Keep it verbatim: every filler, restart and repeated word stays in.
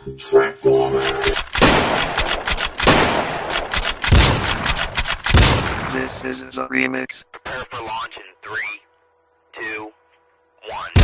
Transformer. This is the remix. Prepare for launch in three, two, one.